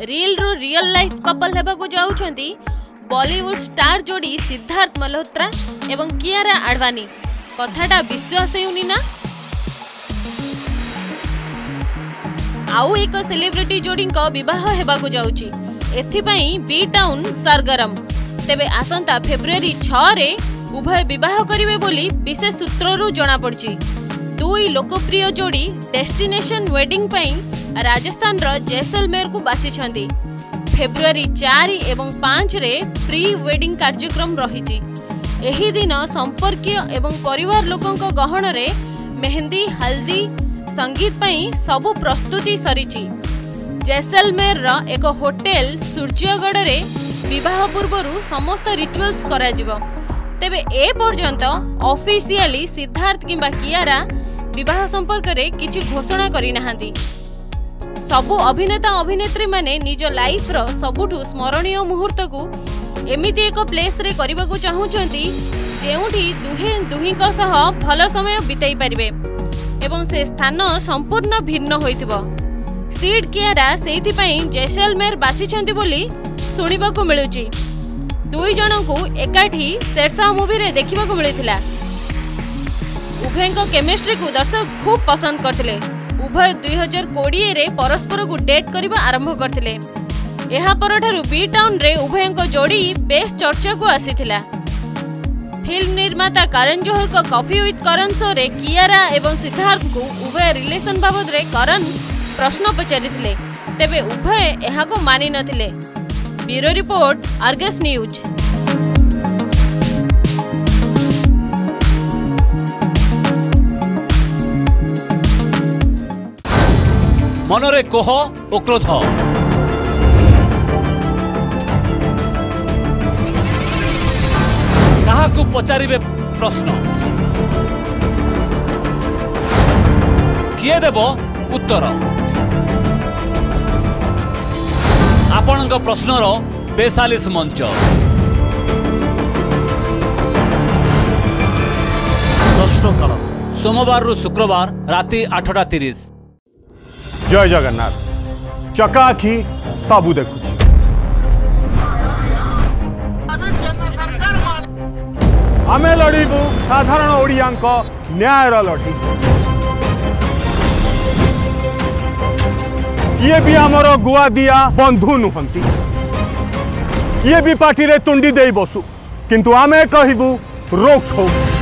Reel रो real life couple हेबाकु जाउछंती बॉलीवुड स्टार जोड़ी सिद्धार्थ मल्होत्रा एवं कियारा आडवाणी। कथाटा विश्वास हेउनी ना। आउ एक सेलिब्रिटी जोड़ी विवाह हेबाकु जाउची। एथिपाई बी टाउन सरगरम। तेबे आसंता फेब्रुआरी 6 रे उभय विवाह करिवे बोली विशेष सूत्ररू जणा पड़ची। दुई लोकप्रिय जोड़ी डेस्टिनेशन वेडिंग पई राजस्थान रो जैसलमेर को बाछिछंती। फेब्रुआरी 4 एवं 5 रे प्री वेडिंग कार्यक्रम रहिछि। एही दिन संपर्कीय एवं परिवार लोकंक गहन रे मेहंदी हल्दी संगीत पई सबु प्रस्तुति सरिछि। जैसलमेर रो एक होटेल सूर्यगढ़ रे विवाह पूर्वरु समस्त रिचुअल्स करा जिवो। तेबे ए पर्यंत ऑफिशियली सिद्धार्थ किंबा कियारा विवाह संपर्क रे किछि घोषणा करि नाहांती। सबु अभिनेता अभिनेत्री माने निज लाइफ रो सबुठु स्मरणीय मुहूर्त को एमिति एक प्लेस रे करबाकू चाहूछंती जेउठी दुहिंक सह भल समय बिताई परिबे एवं से स्थान संपूर्ण भिन्न होइथिबो। सीड कियारा सेथि पई जैसलमेर बाछिछंती बोली सुनिबाकू मिलुची। दुई जनकू एकाठी शेरशाह मूवी रे देखिबाकू मिलिथिला। उभयଙ୍କ केमिस्ट्री को दर्शक खूब पसंद करथिले। उभय 2020 रे परस्पर को डेट करबा आरंभ करथिले। एहा परठारु बी टाउन रे उभयଙ୍କ जोड़ी बेस चर्चा को आसीथिला। फिल्म निर्माता करण जोहर को कॉफी विथ करण शो रे कियारा एवं सिद्धार्थ को उभय रिलेशन बाबद रे करण प्रश्न पचारिथिले। तेबे उभय एहा को मानि नथिले। Bureau report Argus news. मनरे कोह ओ क्रोध काहाकू पचारिबे प्रश्न किए देबो उत्तर। आपणक प्रश्नर बेसालिस मंच प्रश्नकाल सोमवार रु शुक्रवार राति 8:30। जय जगन्नाथ। चकाखी सबू देखुची। आमे लड़ीबू साधारण ओडियांक न्यायर लड़ी। किए भी आमर गुआ दिया बंधु नुहंती। किए भी पार्टी रे तुंडी दे बसु किंतु आमे कहिबू रोक ठोक।